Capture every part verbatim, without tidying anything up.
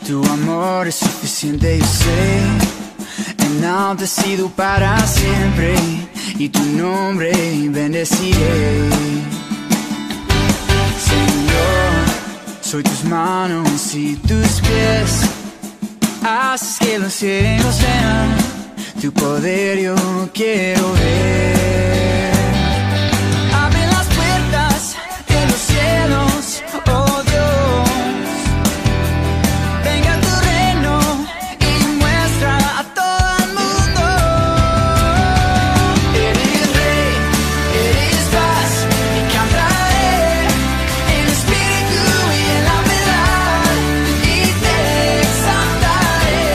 Tu amor es suficiente, yo sé. Enaltecido para siempre, y tu nombre bendeciré. Señor, soy tus manos y tus pies. Haces que los ciegos vean. Tu poder yo quiero ver. Abre las puertas de los cielos, oh Dios. Venga a tu reino y muestra a todo el mundo. Eres rey, eres paz, y cantaré en espíritu y en la verdad, y te exaltaré.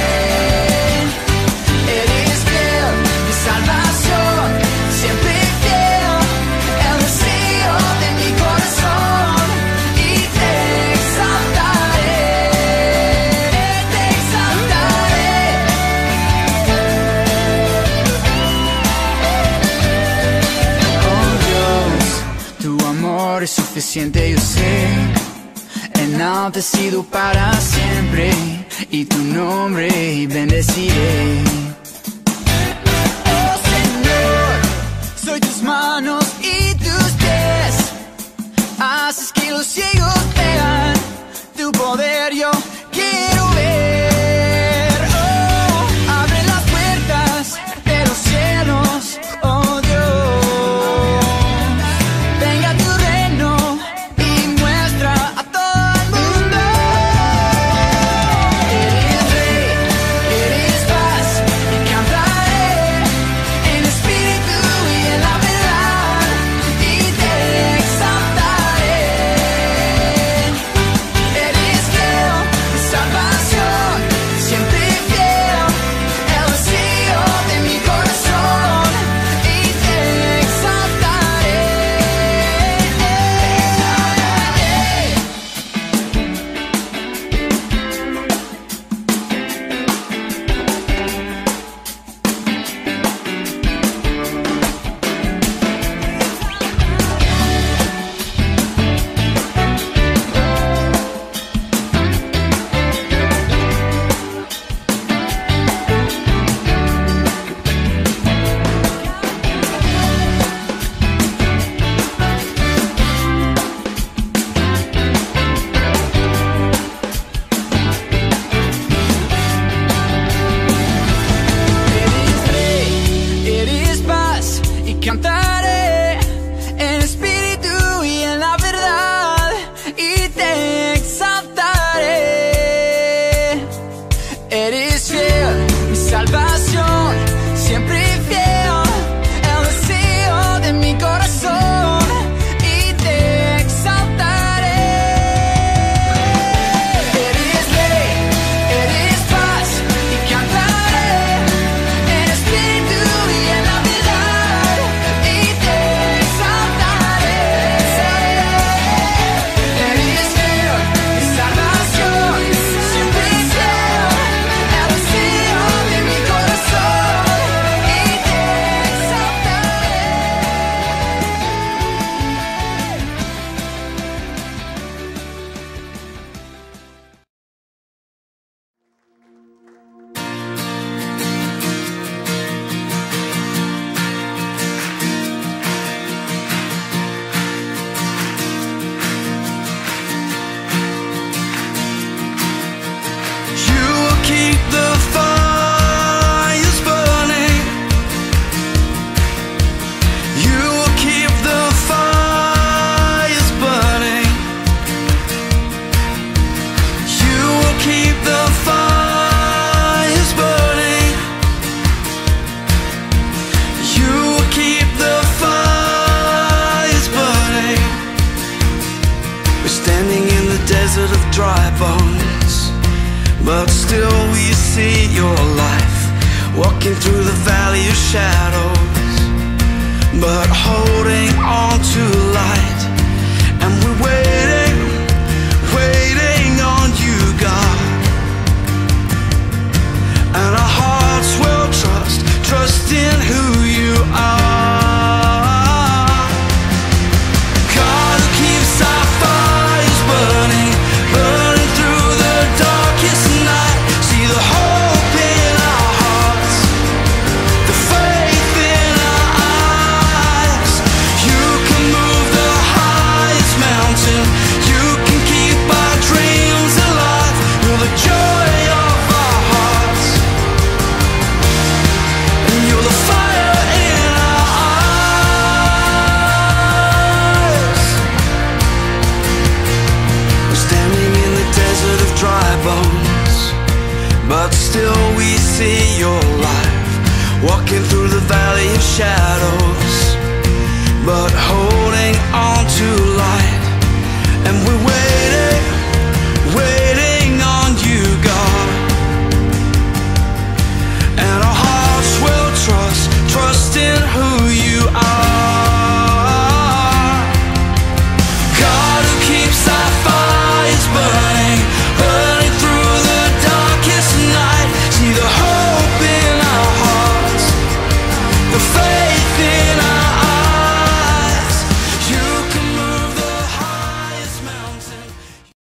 Eres fiel, mi salvación, siempre fiel, el deseo de mi corazón, y te exaltaré, te exaltaré. Oh Dios, tu amor es suficiente, yo sé. Enaltecido para siempre, y tu nombre bendeciré. Oh Señor, soy tus manos y tus pies. Haces que los ciegos vean. Tu poder yo quiero ver. Oh, abre las puertas de los cielos, oh Dios. Venga a tu reino y muestra a todo el mundo. Eres rey, eres paz, y cantaré en espíritu y en la verdad, y te exaltaré. Eres fiel, mi salvación, siempre fiel, el deseo de mi corazón, y te exaltaré. Eres rey, eres paz, y cantaré en espíritu y en la verdad, y te exaltaré. Eres fiel, mi salvación, siempre fiel, el deseo de mi corazón, y te exaltaré. Eres rey, eres paz, y cantaré en espíritu y en la verdad, y te exaltaré. Eres fiel, mi salvación, siempre fiel, el deseo de mi corazón, y te exaltaré. You will keep the fires burning. You will keep the fires burning. You will keep the fires burning. You will keep the fires burning. We're standing in the desert of dry bones, but still we see your life, walking through the valley of shadows, but holding on to light. And we're waiting, waiting on you, God. And our hearts will trust, trust in who you are. God who keeps our fires burning, burning through the darkest bones, but still we see your life walking through the valley of shadows, but holding on to light. And we